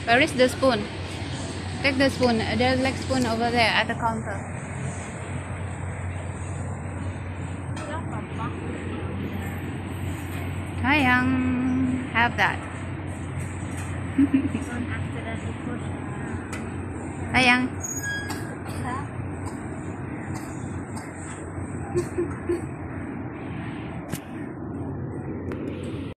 Where is the spoon? Take the spoon. There's like spoon over there at the counter. Sayang, have that. Sayang.